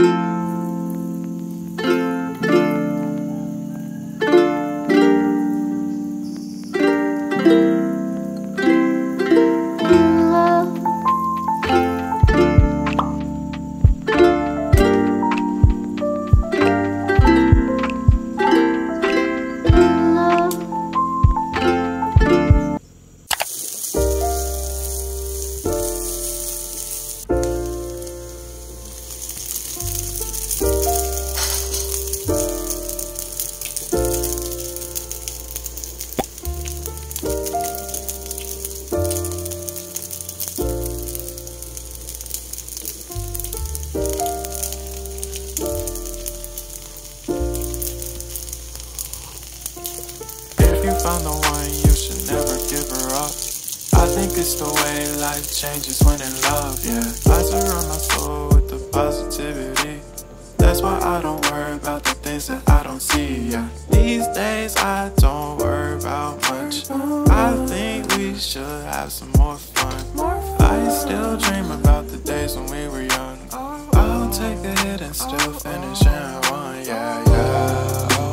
Found the one, you should never give her up. I think it's the way life changes when in love, yeah. I surround my soul with the positivity. That's why I don't worry about the things that I don't see, yeah. These days I don't worry about much. I think we should have some more fun. I still dream about the days when we were young. I'll take a hit and still finish in one, yeah, yeah.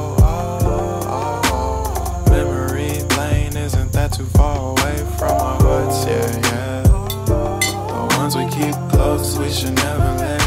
Too far away from our hearts, yeah, yeah. The ones we keep close, we should never let